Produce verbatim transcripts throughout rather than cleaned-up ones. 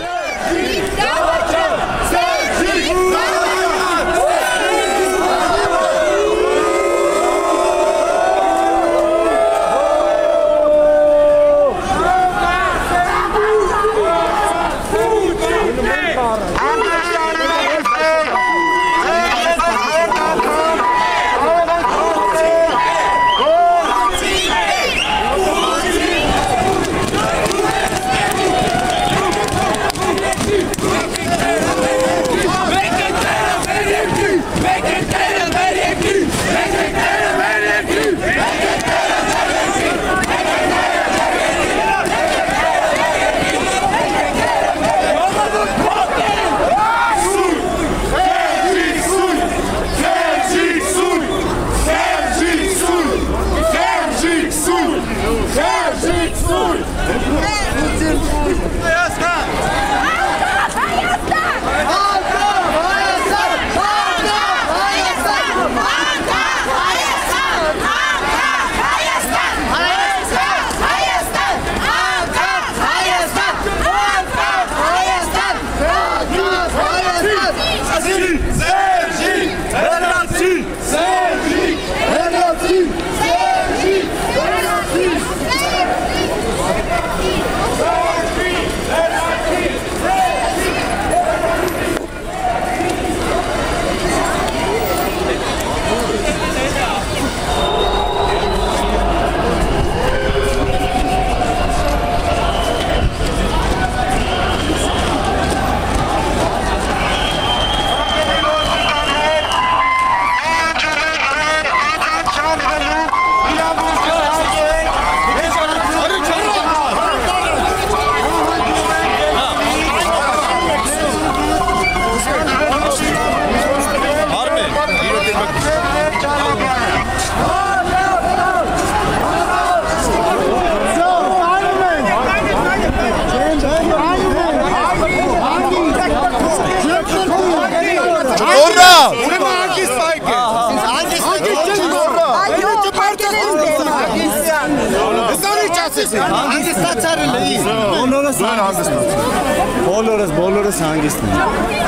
Բոլորս, բոլորս հանգիստ են։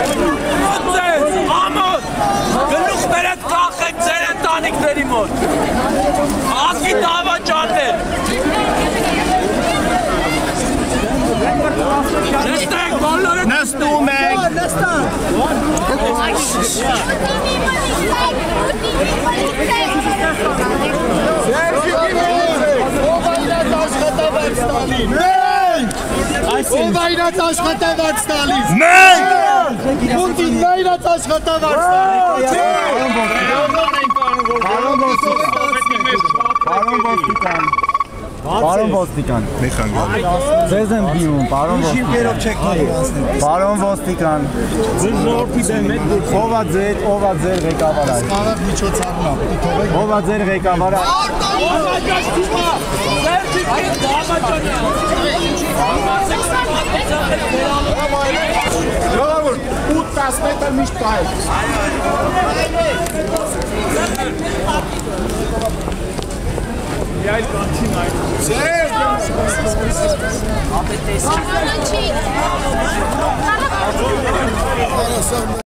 Ամոս, գլուխ բերեք կախեք ձեր ընտանիքների մոտ։ Ասկի դավաճաններ։ Նստեք, բոլորը Նստում եք։ Ով այրած աշխատավարձ տալիս։ Մենք։ Պուտինն այրած աշխատավարձ տալիս։ Պարոն ոստիկան։ Պարոն ոստիկան։ Ձեզ եմ բիում, պարոն ոստիկան։ Պարոն ոստիկան։ Ով է ձեր, ով է ձեր ղեկավարը։ Կարակ միջոցառումն է, պիտի թողեք։ Ով է ձեր ղեկավարը։ Ժողովուրդ, ութ մետր միշտ կայք։ Այլ կանչին այդ։ Ձեր։ Ապետես։